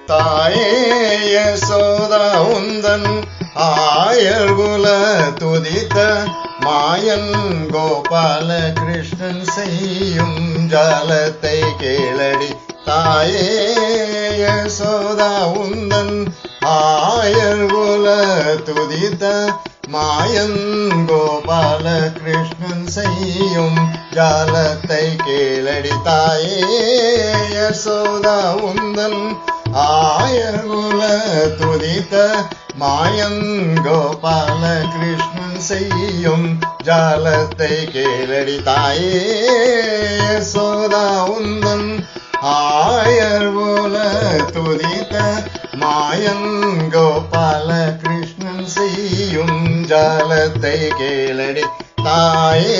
தாயே யசோதா உந்தன் ஆயர்குல துதித்த மாயன் கோபால கிருஷ்ணன் செய்யும் ஜாலத்தை கேளடி. தாயே யசோதா உந்தன் ஆயர்குல துதித்த மாயன் கோபால கிருஷ்ணன் செய்யும் ஜாலத்தை கேளடி. தாயே யசோதா உந்தன் ஆயர்குல துதித்த மாயன் கோபால கிருஷ்ணன் செய்யும் ஜாலத்தை கேளடி. தாயே யசோதா உந்தன் ஆயர்குல துதித்த மாயன் கோபால கிருஷ்ணன் செய்யும் ஜாலத்தை கேளடி. தாயே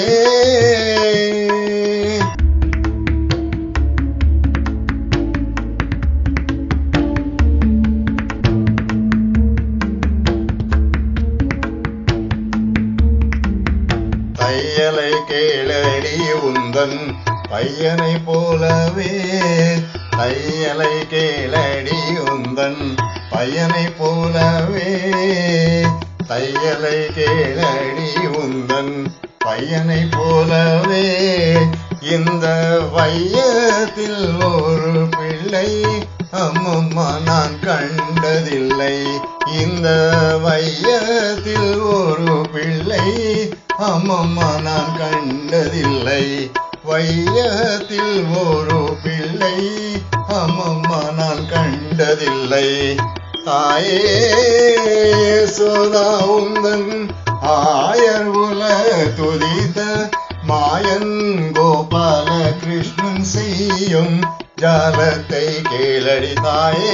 தையலை கேளடி உந்தன் பையனை போலவே. தையலை கேளடி உந்தன் பையனை போலவே. தையலை கேளடி உந்தன் பையனை போலவே. இந்த வையத்தில் ஒரு பிள்ளை அம்மம்மா நான் கண்டதில்லை. இந்த வையத்தில் ஒரு பிள்ளை அம்மம்மா நான் கண்டதில்லை. வையத்தில் ஒரு பிள்ளை அம்மம்மா நான் கண்டதில்லை. தாயே யசோதா உந்தன் ஆயர்குல துதித்த மாயன் கோபால கிருஷ்ணன் செய்யும் ஜாலத்தை கேளடி. தாயே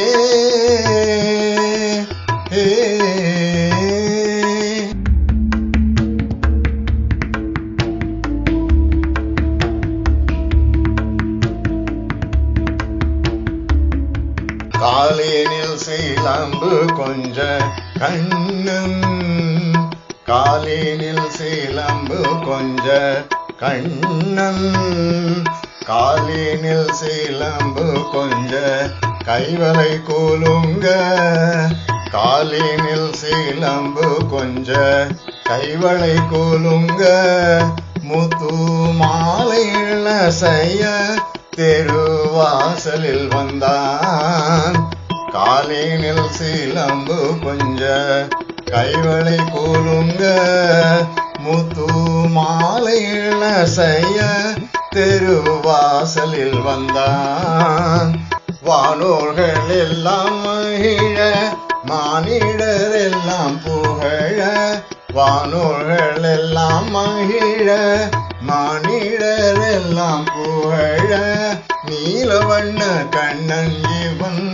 காலினில் சீலம்பு கொஞ்ச கண்ணன். காலினில் சீலம்பு கொஞ்ச கண்ணன். காலினில் சீலம்பு கொஞ்ச கைவளை கூலுங்க. காலினில் சீலம்பு கொஞ்ச கைவளை கூலுங்க. முத்து மாலையில செய்ய தெருவாசலில் வந்தான். காலினில் சீலம்பு கொஞ்ச கைவளை கூலுங்க. முத்து மாலையில செய்ய தெருவாசலில் வந்தான். வானோர்கள் எல்லாம் மகிழ மானிடர் எல்லாம் புகழ. வானோர்கள் எல்லாம் மகிழ மானிடர் எல்லாம் புகழ. நீலவண்ண கண்ணன் இவன்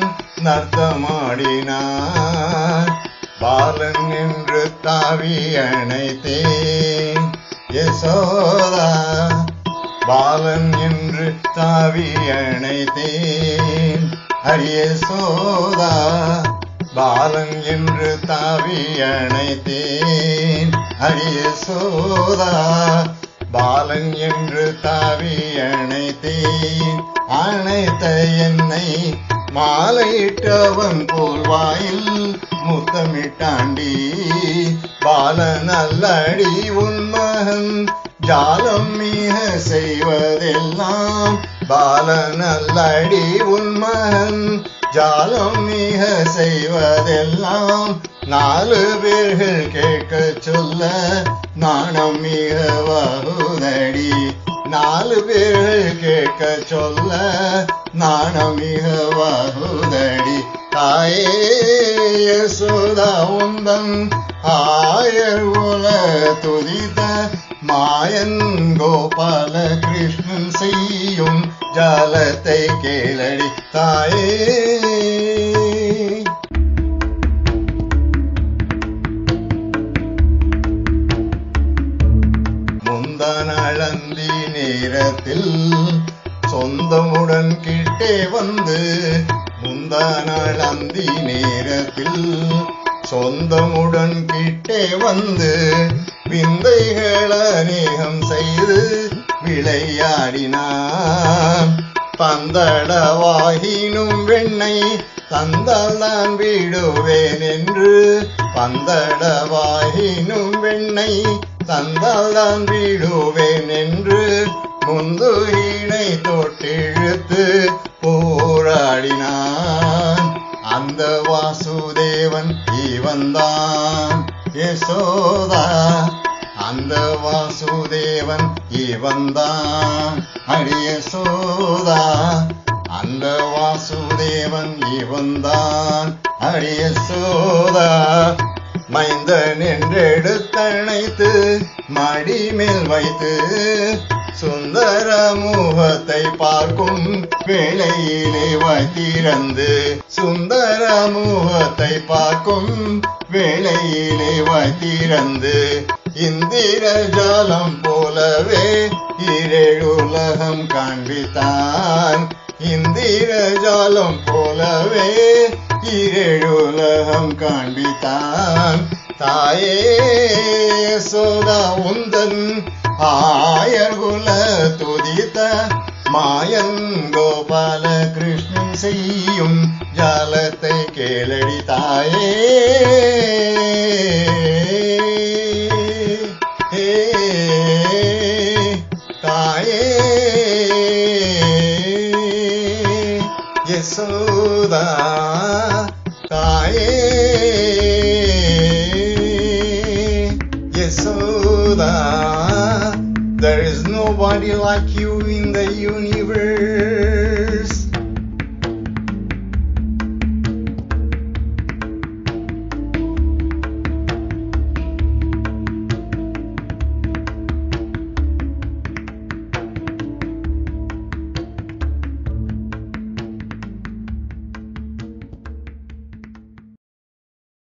நர்த்தமாடினான். பாலன் என்று தாவி அணைத்தேன் யசோதா. பாலன் என்று தாவி அணைத்தேன் ஹரியசோதா. பாலன் என்று தாவி அணைத்தேன் ஹரியசோதா. பாலன் என்று தாவி அணைத்தேன். அணைத்த என்னை மாலையிட்டவன் போல் வாயில் முத்தமிட்டாண்டி. பாலன் அல்லடி உன் மகன் ஜாலம் மிக செய்வதெல்லாம். பாலன் அல்லடி உன் மகன் ஜாலம் மிக செய்வதெல்லாம். 4 பேர்கள் கேட்க சொல்ல நாணம் மிக வகுதடி. 4 பேர்கள் கேட்க சொல்ல நாணம் மிக வகுதடி. தாயே யசோதா உந்தன் ஆயர்குல துதித்த மாயன் கோபால கிருஷ்ணன் செய்யும் ஜாலத்தை கேளடி. தாயே முந்தானளந்தி நேரத்தில் சொந்தமுடன் கிட்டே வந்து. முந்தானளந்தி நேரத்தில் சொந்தமுடன் கிட்டே வந்து. விந்தைகள் அநேகம் செய்து விளையாடினான். பந்தளவாகினும் வெண்ணை தந்தால் நான் விடுவேன் என்று பந்தடவாயினும் வெண்ணை தந்தால் நான் விடுவேன் என்று முந்துகினை தொட்டிழுத்து போராடினான். அந்த வாசுதேவன் இவன்தான் யசோதா. அந்த வாசுதேவன் இவன்தான் அடி யசோதா. அந்த வாசுதேவன் இவன்தான் அடி யசோதா. மைந்தன் என்றெடுத்தணைத்து மடி மேல் வைத்து சுந்தர முகத்தை பார்க்கும் வேளையிலே வைத்திறந்து சுந்தர முகத்தை பார்க்கும் வேளையிலே வைத்திறந்து இந்திர ஜாலம் போலவே இரேழுலகம் காண்பித்தான். இந்திர ஜாலம் போலவே இரேழுலகம் காண்பித்தான். தாயே யசோதா உந்தன் ஆயர்குல துதித்த மாயன் கோபால கிருஷ்ணன் செய்யும் ஜாலத்தை கேளடி தாயே. தாயே யசோதா. தாயே Yashoda. There is nobody like you in the universe.